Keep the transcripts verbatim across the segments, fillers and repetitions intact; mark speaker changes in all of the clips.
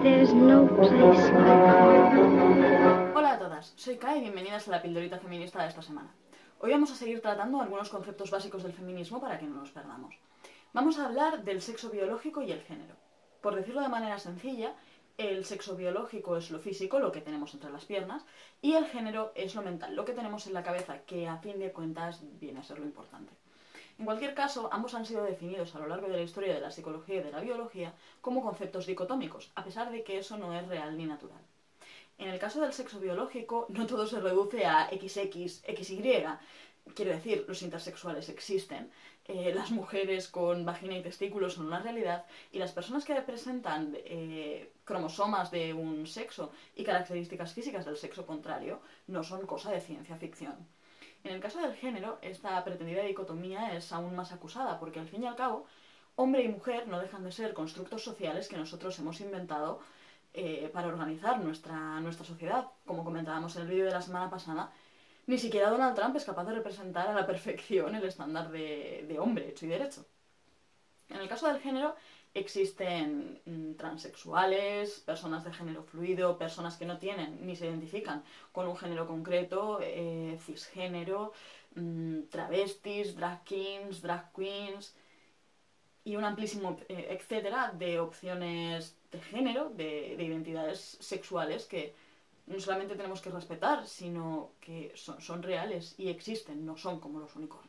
Speaker 1: There's no place like home.
Speaker 2: Hola a todas, soy Kai y bienvenidas a la pildorita feminista de esta semana. Hoy vamos a seguir tratando algunos conceptos básicos del feminismo para que no nos perdamos. Vamos a hablar del sexo biológico y el género. Por decirlo de manera sencilla, el sexo biológico es lo físico, lo que tenemos entre las piernas, y el género es lo mental, lo que tenemos en la cabeza, que a fin de cuentas viene a ser lo importante. En cualquier caso, ambos han sido definidos a lo largo de la historia de la psicología y de la biología como conceptos dicotómicos, a pesar de que eso no es real ni natural. En el caso del sexo biológico, no todo se reduce a equis equis, equis y. Quiero decir, los intersexuales existen, eh, las mujeres con vagina y testículos son una realidad, y las personas que representan eh, cromosomas de un sexo y características físicas del sexo contrario no son cosa de ciencia ficción. En el caso del género, esta pretendida dicotomía es aún más acusada, porque al fin y al cabo, hombre y mujer no dejan de ser constructos sociales que nosotros hemos inventado eh, para organizar nuestra, nuestra sociedad. Como comentábamos en el vídeo de la semana pasada, ni siquiera Donald Trump es capaz de representar a la perfección el estándar de, de hombre hecho y derecho. En el caso del género, existen mmm, transexuales, personas de género fluido, personas que no tienen ni se identifican con un género concreto, eh, cisgénero, mmm, travestis, drag kings, drag queens y un amplísimo eh, etcétera de opciones de género, de, de identidades sexuales que no solamente tenemos que respetar, sino que son, son reales y existen, no son como los unicornios.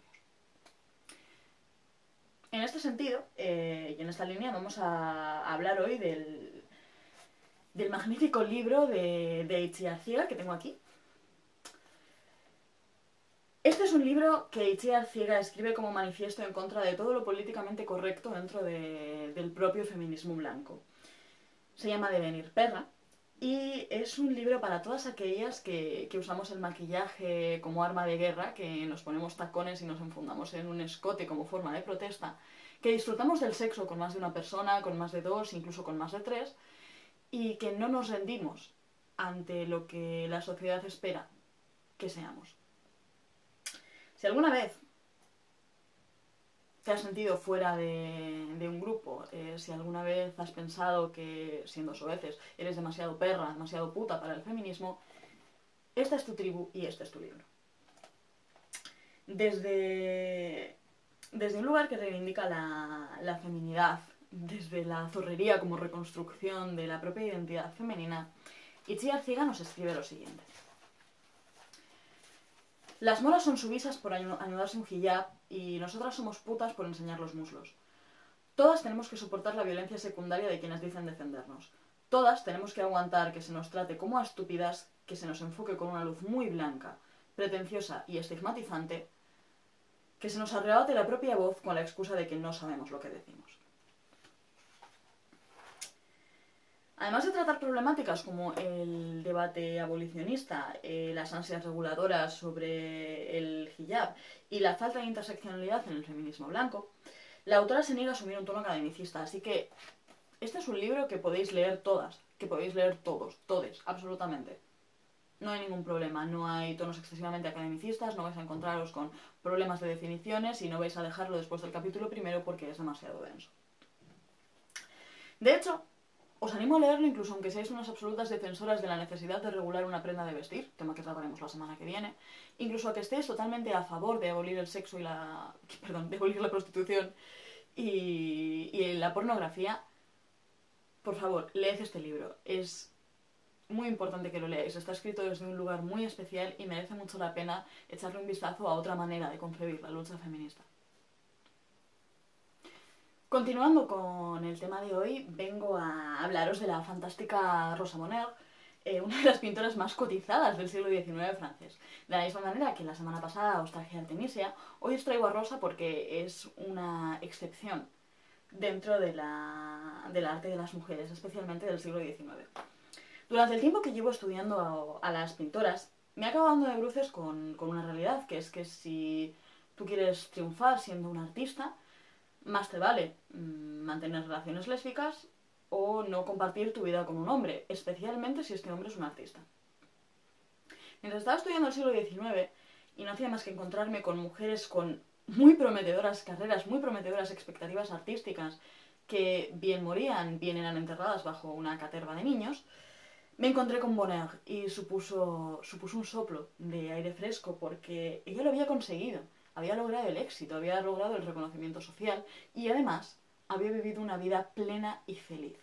Speaker 2: En este sentido, eh, y en esta línea, vamos a hablar hoy del, del magnífico libro de, de Itziar Ziega, que tengo aquí. Este es un libro que Itziar Ziega escribe como manifiesto en contra de todo lo políticamente correcto dentro de, del propio feminismo blanco. Se llama Devenir perra, y es un libro para todas aquellas que, que usamos el maquillaje como arma de guerra, que nos ponemos tacones y nos enfundamos en un escote como forma de protesta, que disfrutamos del sexo con más de una persona, con más de dos, incluso con más de tres, y que no nos rendimos ante lo que la sociedad espera que seamos. Si alguna vez te has sentido fuera de, de un grupo, eh, si alguna vez has pensado que, siendo soeces, eres demasiado perra, demasiado puta para el feminismo, esta es tu tribu y este es tu libro. Desde, desde un lugar que reivindica la, la feminidad, desde la zorrería como reconstrucción de la propia identidad femenina, Itziar Ziega nos escribe lo siguiente. Las moras son sumisas por anudarse un hijab y nosotras somos putas por enseñar los muslos. Todas tenemos que soportar la violencia secundaria de quienes dicen defendernos. Todas tenemos que aguantar que se nos trate como a estúpidas, que se nos enfoque con una luz muy blanca, pretenciosa y estigmatizante, que se nos arrebate la propia voz con la excusa de que no sabemos lo que decimos. Además de tratar problemáticas como el debate abolicionista, eh, las ansias reguladoras sobre el hijab y la falta de interseccionalidad en el feminismo blanco, la autora se niega a asumir un tono academicista, así que este es un libro que podéis leer todas, que podéis leer todos, todes, absolutamente. No hay ningún problema, no hay tonos excesivamente academicistas, no vais a encontraros con problemas de definiciones y no vais a dejarlo después del capítulo primero porque es demasiado denso. De hecho, os animo a leerlo incluso aunque seáis unas absolutas defensoras de la necesidad de regular una prenda de vestir, tema que trataremos la semana que viene, incluso a que estéis totalmente a favor de abolir el sexo y la... perdón, de abolir la prostitución y, y la pornografía. Por favor, leed este libro. Es muy importante que lo leáis. Está escrito desde un lugar muy especial y merece mucho la pena echarle un vistazo a otra manera de concebir la lucha feminista. Continuando con el tema de hoy, vengo a hablaros de la fantástica Rosa Moner, eh, una de las pintoras más cotizadas del siglo diecinueve francés. De la misma manera que la semana pasada os traje a Artemisia, hoy os traigo a Rosa porque es una excepción dentro de la, del arte de las mujeres, especialmente del siglo diecinueve. Durante el tiempo que llevo estudiando a, a las pintoras, me he acabado dando de bruces con, con una realidad, que es que si tú quieres triunfar siendo una artista, más te vale mmm, mantener relaciones lésbicas o no compartir tu vida con un hombre, especialmente si este hombre es un artista. Mientras estaba estudiando el siglo diecinueve y no hacía más que encontrarme con mujeres con muy prometedoras carreras, muy prometedoras expectativas artísticas que bien morían, bien eran enterradas bajo una caterva de niños, me encontré con Bonheur y supuso, supuso un soplo de aire fresco porque ella lo había conseguido, había logrado el éxito, había logrado el reconocimiento social y además había vivido una vida plena y feliz.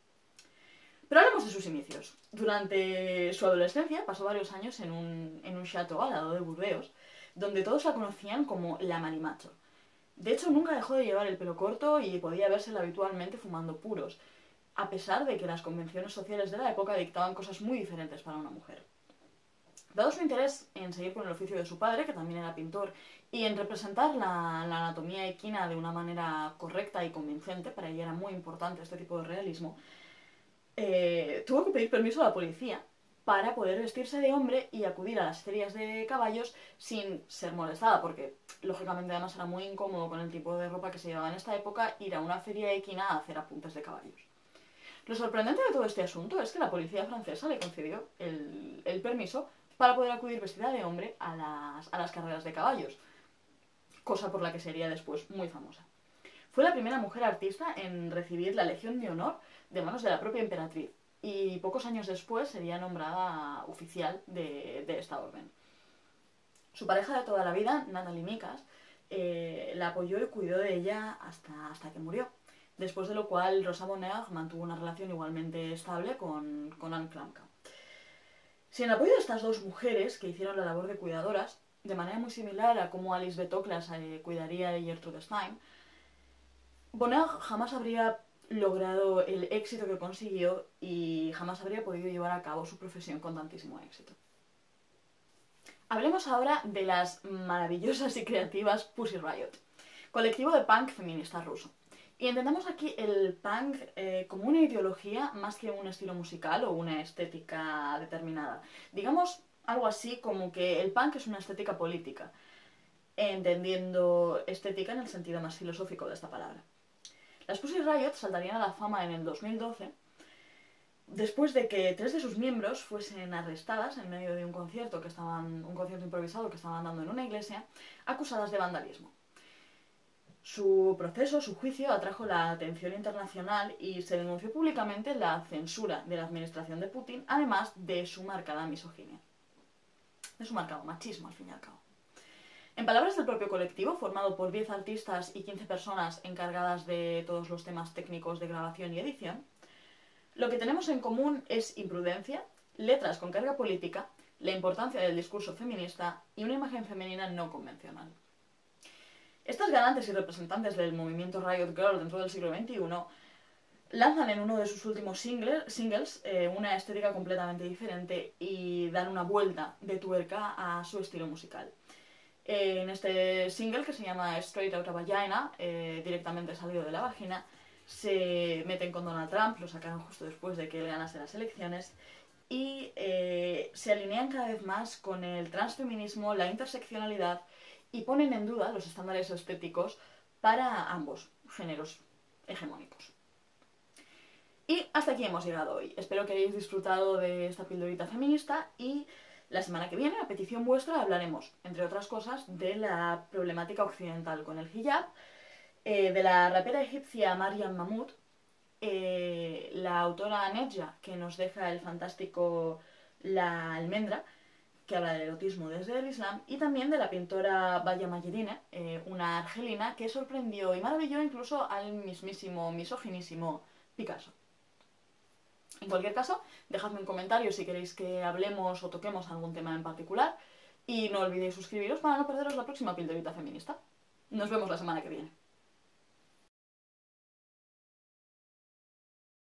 Speaker 2: Pero hablemos de sus inicios. Durante su adolescencia pasó varios años en un, en un chateau al lado de Burdeos, donde todos la conocían como la Marimacho. De hecho, nunca dejó de llevar el pelo corto y podía vérsela habitualmente fumando puros, a pesar de que las convenciones sociales de la época dictaban cosas muy diferentes para una mujer. Dado su interés en seguir con el oficio de su padre, que también era pintor, y en representar la, la anatomía equina de una manera correcta y convincente, para ella era muy importante este tipo de realismo, eh, tuvo que pedir permiso a la policía para poder vestirse de hombre y acudir a las ferias de caballos sin ser molestada, porque lógicamente además era muy incómodo con el tipo de ropa que se llevaba en esta época ir a una feria equina a hacer apuntes de caballos. Lo sorprendente de todo este asunto es que la policía francesa le concedió el, el permiso para poder acudir vestida de hombre a las, a las carreras de caballos, cosa por la que sería después muy famosa. Fue la primera mujer artista en recibir la Legión de Honor de manos de la propia emperatriz, y pocos años después sería nombrada oficial de, de esta orden. Su pareja de toda la vida, Nathalie Micas, eh, la apoyó y cuidó de ella hasta, hasta que murió, después de lo cual Rosa Bonheur mantuvo una relación igualmente estable con, con Anne Klamka. Sin el apoyo de estas dos mujeres, que hicieron la labor de cuidadoras, de manera muy similar a como Alice Betoclas eh, cuidaría de Gertrude Stein, Bonheur jamás habría logrado el éxito que consiguió y jamás habría podido llevar a cabo su profesión con tantísimo éxito. Hablemos ahora de las maravillosas y creativas Pussy Riot, colectivo de punk feminista ruso. Y entendamos aquí el punk eh, como una ideología más que un estilo musical o una estética determinada. Digamos algo así como que el punk es una estética política, entendiendo estética en el sentido más filosófico de esta palabra. Las Pussy Riot saltarían a la fama en el dos mil doce, después de que tres de sus miembros fuesen arrestadas en medio de un concierto, que estaban, un concierto improvisado que estaban dando en una iglesia, acusadas de vandalismo. Su proceso, su juicio, atrajo la atención internacional y se denunció públicamente la censura de la administración de Putin, además de su marcada misoginia. De su marcado machismo, al fin y al cabo. En palabras del propio colectivo, formado por diez artistas y quince personas encargadas de todos los temas técnicos de grabación y edición, lo que tenemos en común es imprudencia, letras con carga política, la importancia del discurso feminista y una imagen femenina no convencional. Estas galantes y representantes del movimiento Riot Girl dentro del siglo veintiuno lanzan en uno de sus últimos singles, singles eh, una estética completamente diferente y dan una vuelta de tuerca a su estilo musical. Eh, en este single, que se llama Straight Outta Vagina, eh, directamente salido de la vagina, se meten con Donald Trump, lo sacaron justo después de que él ganase las elecciones, y eh, se alinean cada vez más con el transfeminismo, la interseccionalidad, y ponen en duda los estándares estéticos para ambos géneros hegemónicos. Y hasta aquí hemos llegado hoy. Espero que hayáis disfrutado de esta pildorita feminista y la semana que viene, a petición vuestra, hablaremos, entre otras cosas, de la problemática occidental con el hijab, eh, de la rapera egipcia Maryam Mahmoud, eh, la autora Nedja, que nos deja el fantástico La Almendra, que habla del erotismo desde el Islam, y también de la pintora Baya Mayerine, eh, una argelina que sorprendió y maravilló incluso al mismísimo, misoginísimo Picasso. En cualquier caso, dejadme un comentario si queréis que hablemos o toquemos algún tema en particular, y no olvidéis suscribiros para no perderos la próxima pildorita feminista. Nos vemos la semana que viene.